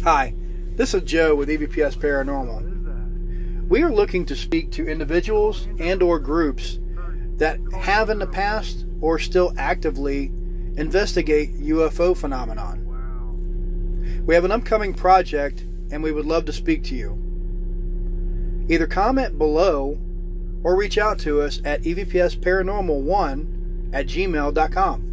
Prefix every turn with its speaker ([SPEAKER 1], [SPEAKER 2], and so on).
[SPEAKER 1] Hi, this is Joe with EVPS Paranormal. We are looking to speak to individuals and or groups that have in the past or still actively investigate UFO phenomenon. We have an upcoming project and we would love to speak to you. Either comment below or reach out to us at evpsparanormal1@gmail.com.